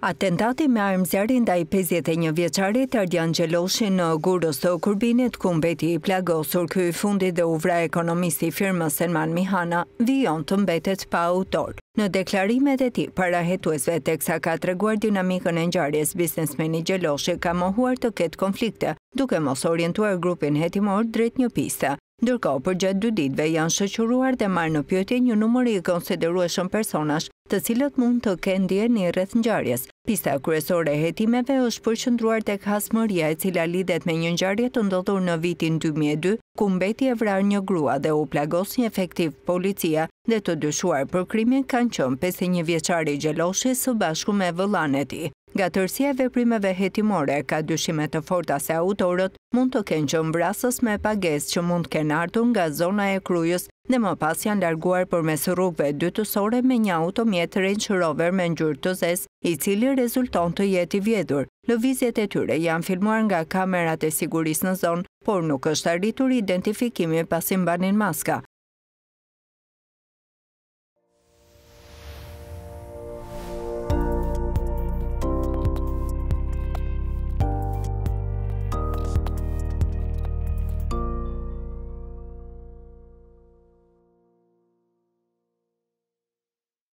Atentati me armëzjarri ndaj 51 vjeçarit Ardian Gjeloshi në Gurës të Kurbinit, ku mbeti i plagosur ky i fundit dhe u vra ekonomisti i firmës Selman Mihana, vijon të mbetet pa autor. Në deklarimet e tij para hetuesve, teksa ka treguar dinamikën e ngjarjes, biznesmeni Gjeloshi ka mohuar të ketë konflikte, duke mos orientuar grupin hetimor drejt një piste. Ndërkohë, përgjatë 2 ditëve janë shoqëruar dhe marrë në pyetje një numër i konsiderueshëm personash, të cilët mund të kenë ndjeni rreth ngjarjes. Pista kryesore e hetimeve është përqendruar tek hasmëria, e cila lidhet me një ngjarje të ndodhur në vitin 2002, ku mbeti e vrar një grua dhe u plagos një efektiv policia, dhe të dyshuar për krimin kanë qenë 51 vjeçari Gjeloshi së bashku me vëllain e tij. Nga tërësia e veprimeve hetimore, ka dyshime të forta se autorët mund të kenë qenë vrasës me pagesë që mund të kenë ardhur nga zona e Krujës dhe më pas janë larguar përmes rrugëve dytësore me një automjete Rang Roves me ngjyrë të zezë, i cili rezulton të jetë i vjedhur. Lëvizjet e tyre janë filmuar nga kamerat e sigurisë në zonë, por nuk është arritur identifikimi pasi mbanin maska.